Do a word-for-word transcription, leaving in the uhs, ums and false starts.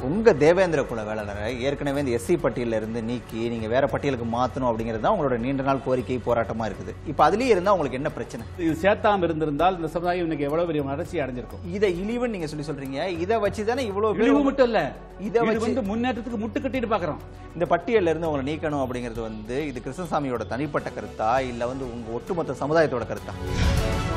உங்க தேவேந்திர குல வேளாளரை ஏற்கனவே இந்த எஸ்சி பட்டியல இருந்து நீக்கி நீங்க வேற பட்டியலுக்கு மாத்தணும் அப்படிங்கிறது தான் உங்களோட நீண்ட நாள் கோரிக்கை போராட்டமா இருக்குது. இப்ப அதுலயே இருந்தா உங்களுக்கு என்ன பிரச்சனை? இது சேர்த்தாம இருந்திருந்தால் இந்த சமுதாயம் இன்னைக்கு எவ்வளவு பெரிய வளர்ச்சி அடைஞ்சிருக்கும். இதை இழிவுன்னு நீங்க சொல்லி சொல்றீங்க. இதை வச்சுதானே இவ்வளவு இழிவு மட்டும் இல்ல, இதை வந்து முன்னேற்றத்துக்கு முட்டு கட்டிட்டு பாக்குறோம். இந்த பட்டியல்ல இருந்து உங்களை நீக்கணும் அப்படிங்கிறது வந்து இது கிருஷ்ணசாமியோட தனிப்பட்ட கருத்தா இல்ல வந்து உங்க ஒட்டுமொத்த சமுதாயத்தோட கருத்தா?